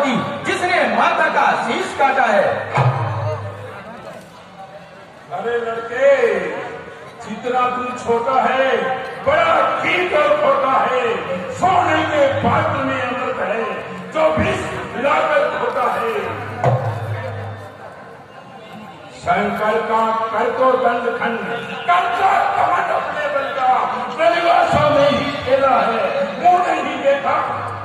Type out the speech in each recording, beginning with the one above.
होगी जिसने माता का शीश काटा है। अरे लड़के, जितना तू छोटा है बड़ा ठीक और छोटा है। सोने के पात्र में अमृत है जो विष मिलाकर खोता है। शंकर का कर तो दंड खंड करता कमट अपने बल का। रविवासों में ही खेला है, मुंह नहीं देखा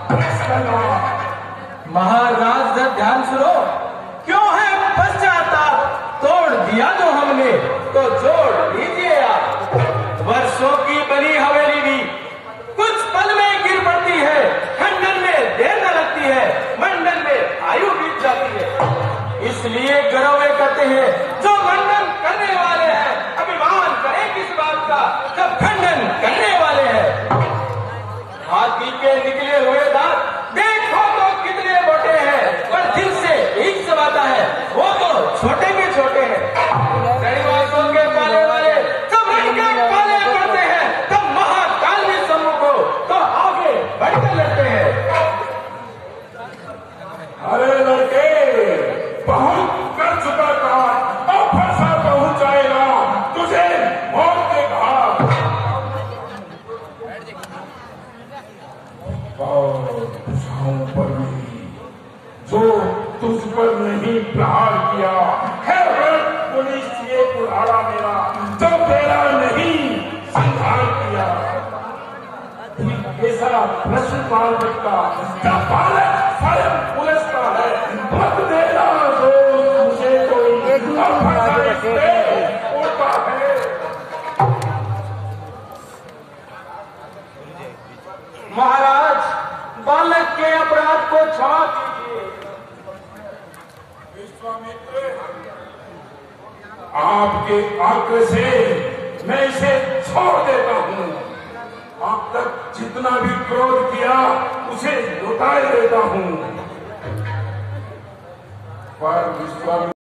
महाराज जब ध्यान सुनो, क्यों है पश्चाताप? तोड़ दिया जो हमने तो जोड़ लीजिए आप। वर्षों की बनी हवेली भी कुछ पल में गिर पड़ती है। खंडन में देर न लगती है, मंडन में आयु बीत जाती है। इसलिए गौरव करते हैं जो मंडन करने वाले हैं। अभिमान करें किस बात का जब खंडन करने वाले हैं। हाथी के निकले हुए दांत देखो तो कितने मोटे हैं, पर दिल से एक समाता है वो तो छोटे के छोटे हैं। गरीबासों के पाले वाले जब इनके पाले पड़ते हैं तब महाकाल भी सम्मुख हो तो आगे बढ़कर लड़ते हैं। अरे लड़के, बहुत कर चुका था, अब फंसा पहुंचाएगा तुझे मौत के घाट। बुझाऊं पर नहीं जो तुझ पर नहीं प्रहार किया है। पुलिस ये कुल्हाड़ा मेरा जो तेरा नहीं संहार किया। ऐसा प्रश्न पालक का जब पालक स्वयं पुलिस का है, मत देना जो मुझे कोई उड़ता है। महाराज, बालक के अपराध को क्षमा कीजिए। विश्वामित्र, आपके आग्रह से मैं इसे छोड़ देता हूं। अब तक जितना भी क्रोध किया उसे लुटाए देता हूं। पर विश्वामित्र